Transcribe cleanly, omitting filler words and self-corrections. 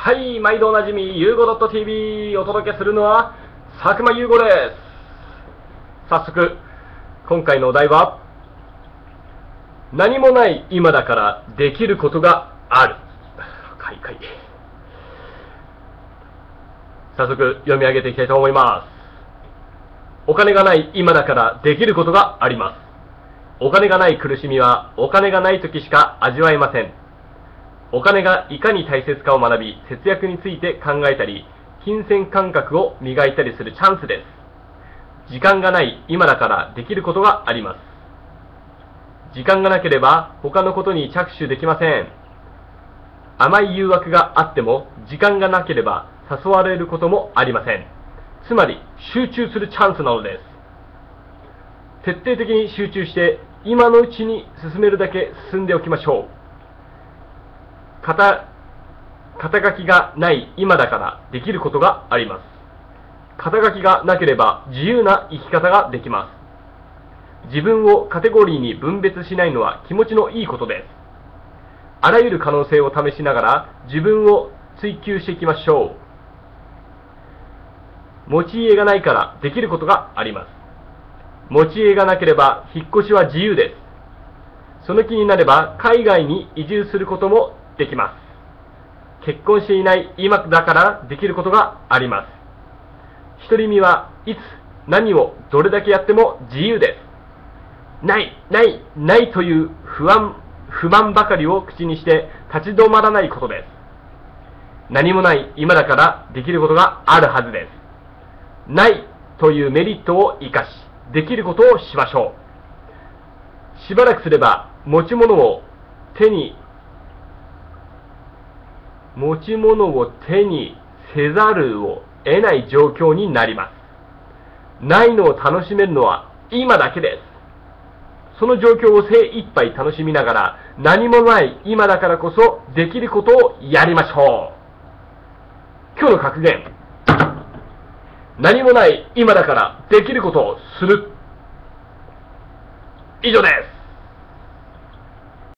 はい、毎度おなじみ、ゆうご .tv お届けするのは、佐久間ゆうごです。早速、今回のお題は、何もない今だからできることがある。早速、読み上げていきたいと思います。お金がない今だからできることがあります。お金がない苦しみは、お金がない時しか味わえません。お金がいかに大切かを学び、節約について考えたり、金銭感覚を磨いたりするチャンスです。時間がない今だからできることがあります。時間がなければ他のことに着手できません。甘い誘惑があっても、時間がなければ誘われることもありません。つまり、集中するチャンスなのです。徹底的に集中して、今のうちに進めるだけ進んでおきましょう。肩書きがない今だからできることがあります。肩書きがなければ自由な生き方ができます。自分をカテゴリーに分別しないのは気持ちのいいことです。あらゆる可能性を試しながら自分を追求していきましょう。持ち家がないからできることがあります。持ち家がなければ引っ越しは自由です。その気になれば海外に移住することもできます。結婚していない今だからできることがあります。独り身はいつ何をどれだけやっても自由です。ないという不満ばかりを口にして立ち止まらないことです。何もない今だからできることがあるはずです。ないというメリットを生かし、できることをしましょう。しばらくすれば持ち物を手にせざるを得ない状況になります。ないのを楽しめるのは今だけです。その状況を精一杯楽しみながら、何もない今だからこそできることをやりましょう。今日の格言。何もない今だからできることをする。以上です。